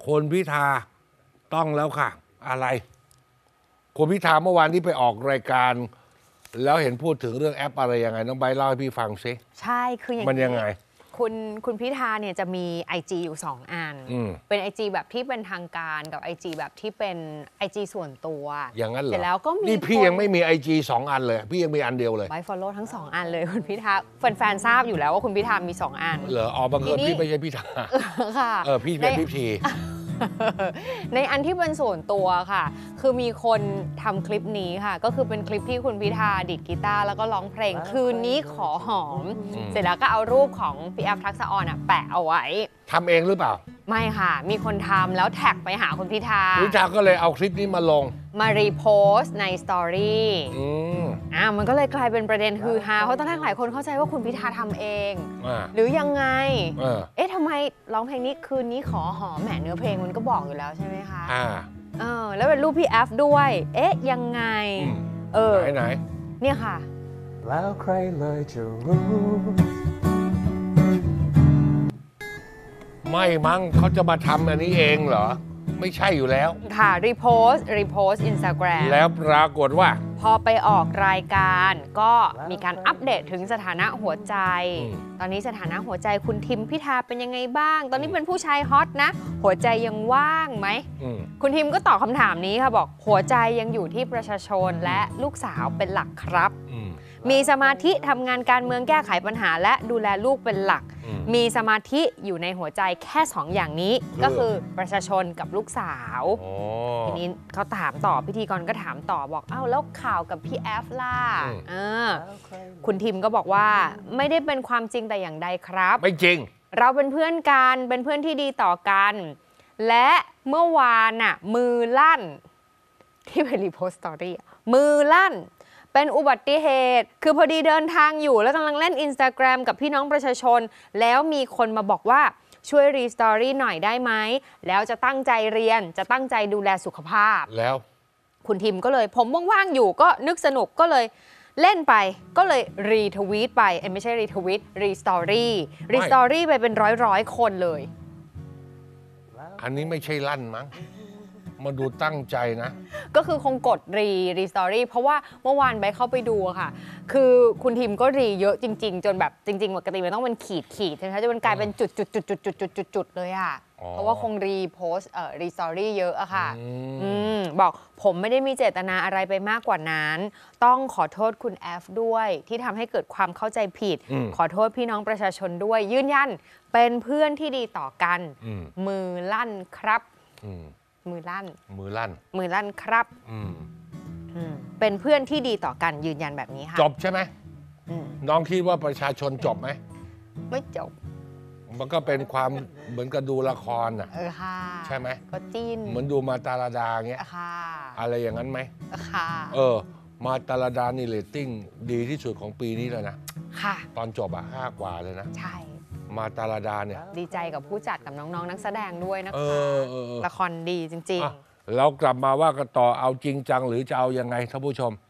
คุณพิธาต้องแล้วค่ะอะไรคุณพิธาเมื่อวานนี้ไปออกรายการแล้วเห็นพูดถึงเรื่องแอปอะไรยังไงน้องใบเล่าให้พี่ฟังสิใช่คืออย่างมันยังไงคุณพิธาเนี่ยจะมี IG อยู่2 อันเป็น IG แบบที่เป็นทางการกับ IG แบบที่เป็น IG ส่วนตัวอย่างนั้นเหรอเสร็จแล้วก็มีนี่พี่ยังไม่มี IG 2 อันเลยพี่ยังมีอันเดียวเลยไว้ follow ทั้ง2 อันเลยคุณพิธาแฟนๆทราบอยู่แล้วว่าคุณพิธามี2 อันเหรอบังเอิญพี่ไม่ใช่พิธาค่ะพี่เป็นพิธีในอันที่เป็นส่วนตัวค่ะคือมีคนทำคลิปนี้ค่ะก็คือเป็นคลิปที่คุณพิธาดีดกีตาร์แล้วก็ร้องเพลงคืนนี้ขอหอมเสร็จแล้วก็เอารูปของพี่แอฟทักษะออนแปะเอาไว้ทำเองหรือเปล่าไม่ค่ะมีคนทำแล้วแท็กไปหาคุณพิธาก็เลยเอาคลิปนี้มาลงมารีโพสต์ในสตอรี่มันก็เลยกลายเป็นประเด็นฮือฮาเพราะตอนแรกหลายคนเข้าใจว่าคุณพิธาทำเองหรือยังไงทำไมร้องเพลงนี้คืนนี้ขอหอมแหมเนื้อเพลงมันก็บอกอยู่แล้วใช่ไหมคะแล้วเป็นรูปพี่แอฟด้วยยังไงไหนเนี่ยค่ะแล้วใครเลยจะรู้ไม่มั้งเขาจะมาทำอันนี้เองเหรอไม่ใช่อยู่แล้วค่ะรีโพสต์ Instagram แล้วปรากฏว่าพอไปออกรายการก็มีการอัปเดตถึงสถานะหัวใจตอนนี้สถานะหัวใจคุณทิมพิธาเป็นยังไงบ้างตอนนี้เป็นผู้ชายฮอตนะหัวใจยังว่างไหมคุณทิมก็ตอบคำถามนี้ค่ะบอกหัวใจยังอยู่ที่ประชาชนและลูกสาวเป็นหลักครับมีสมาธิทำงานการเมืองแก้ไขปัญหาและดูแลลูกเป็นหลักมีสมาธิอยู่ในหัวใจแค่2 อย่างนี้ก็คือประชาชนกับลูกสาวทีนี้เขาถามต่อพิธีกรก็ถามต่อบอกแล้วข่าวกับพี่แอฟล่ะคุณทิมก็บอกว่าไม่ได้เป็นความจริงแต่อย่างใดครับไม่จริงเราเป็นเพื่อนกันเป็นเพื่อนที่ดีต่อกันและเมื่อวานมือลั่นที่ไปรีโพสต์สตอรี่มือลั่นเป็นอุบัติเหตุคือพอดีเดินทางอยู่แล้วกำลังเล่น Instagram กับพี่น้องประชาชนแล้วมีคนมาบอกว่าช่วยรีสตอรี่หน่อยได้ไหมแล้วจะตั้งใจเรียนจะตั้งใจดูแลสุขภาพแล้วคุณทิมก็เลยผมว่างๆอยู่ก็นึกสนุกก็เลยเล่นไปก็เลยรีทวีตไปไม่ใช่รีทวีตรีสตอรี่ไปเป็นร้อยคนเลยอันนี้ไม่ใช่ลั่นมั้งมาดูตั้งใจนะก็คือคงกดรีสตอรี่เพราะว่าเมื่อวานใบเข้าไปดูค่ะคือคุณทิมก็รีเยอะจริงๆจนแบบจริงๆปกติมันต้องเป็นขีดใช่ไหมจะเป็นกลายเป็นจุดเลยเพราะว่าคงรีโพสรีสตอรี่เยอะอะค่ะบอกผมไม่ได้มีเจตนาอะไรไปมากกว่านั้นต้องขอโทษคุณแอฟด้วยที่ทำให้เกิดความเข้าใจผิดขอโทษพี่น้องประชาชนด้วยยืนยันเป็นเพื่อนที่ดีต่อกันมือลั่นครับมือลั่นครับเป็นเพื่อนที่ดีต่อกันยืนยันแบบนี้ค่ะจบใช่ไหมน้องคิดว่าประชาชนจบไหมไม่จบมันก็เป็นความเหมือนกับดูละครใช่ไหมก็จิ้นเหมือนดูมาตาลาดาเงี้ยอะไรอย่างนั้นไหมมาตาลาดานี่เรตติ้งดีที่สุดของปีนี้เลยนะตอนจบ5 กว่าเลยนะใช่มาตาลาดาเนี่ยดีใจกับผู้จัดกับน้องๆนักแสดงด้วยนะคะละครดีจริงๆเรากลับมาว่ากันต่อเอาจริงจังหรือจะเอายังไงท่านผู้ชม